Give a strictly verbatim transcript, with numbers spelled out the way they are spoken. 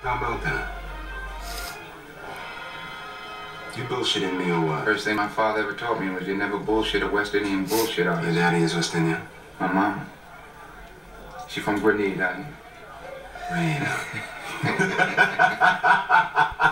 How about that? You bullshitting me or what? First thing my father ever taught me was you never bullshit a West Indian bullshit artist. Your daddy is West Indian? My mom. She from Grenada. Grenada.